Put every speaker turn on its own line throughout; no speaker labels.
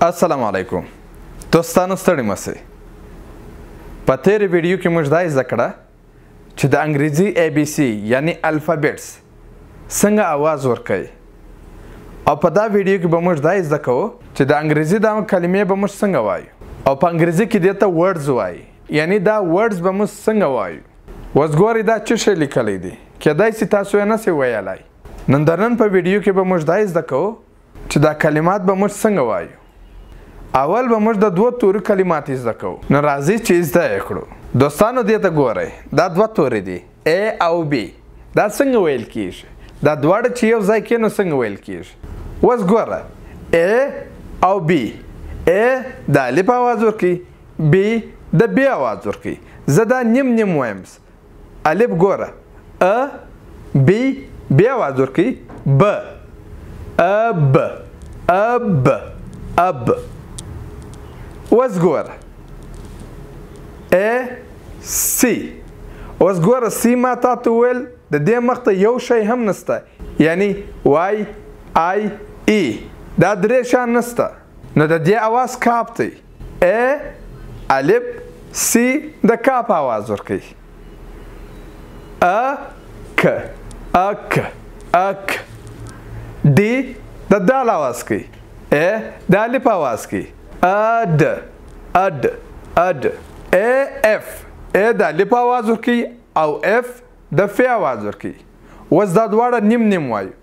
السلام علیکم دوستانو ستړي مسئ په تیرې ویډیو کې موږ دا زده کړه چې د انګریزي ABC یعنی الفابیټس څنګه आवाज ورکوي او په دا ویډیو کې به موږ دا زده کوو چې د انګریزي دا کلمې به موږ څنګه وایو او په انګریزي کې دې ته ورډز وایي یعنی دا ورډز به موږ څنګه وایو اوس ګورئ دا څه شی لیکلی دی کیدای شي تاسو یې نسئ ویلی نن په ویډیو کې به موږ دا زده کوو چې دا کلمات به موږ څنګه وایو اول به موږ د دوه تورو کلمات زده کوو نو راځئ چې زده یې کړو دوستانو دې ته ګورئ دا دوه تورې دي A او B دا څنګه ویل کیږي دا دواړه چې یو ځای کې نو څنګه ویل کیږي اوس ګوره A او B A د الف اواز ورکوي B د B اواز ورکوي زه دا نیم وایم الف ګوره A B B اواز ورکوي B اب اب اب اوس ګوره A C اوس ګوره C ما تا ته وویل د دې مخته یو شی هم نسته یعنی Y I E دا درې شیان نسته نو د دې اواز کاپ دی A الف C د کاپ اواز ورکوي اک اک اک D د دال اواز کوي A د الف اواز کوي اد اد اد F A د الف اواز ورکوي او F د ف اواز ورکوي اوس دا دواړه نیم وایو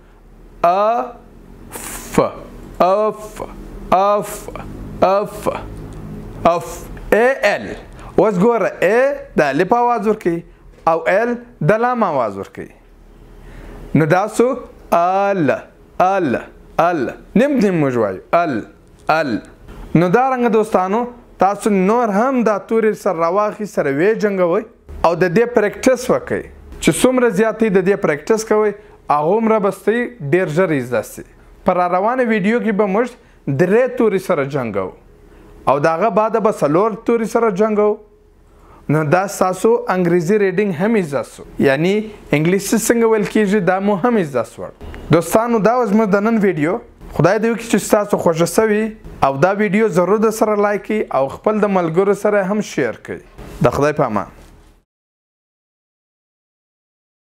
اف اف اف اف اف L اوس ګوره A د الف اواز ورکوي او L د لام اواز ورکوي نو دا سو ال ال ال نیم موږ وایو ال ال نو دا رنګه دوستانو تاسو نور هم دا تورې سره راواخلئ سره ویې جنګوئ او د دې پریکټس وکئ چې څومره زیاتې د دې پریکټس کوئ هغومره به ستاسې ډېر ژر زده سي په راروانه ویډیو کې به موږ 3 تورې سره جنګو او د هغه بعده به 4 تورې سره جنګو نو دا ستاسو انګریزي ریډینګ هم زده سو یعنی انګلیسي څنګه ویل کیږي دا مو هم زده سوه دوستانو دا و زموږ د نن ویډیو خدای دې وکړي چې ستاسو خوښه سوي او دا ویډیو ضرور د سره لایک کړئ او خپل د ملګرو سره هم شیر کړئ د خدای په امان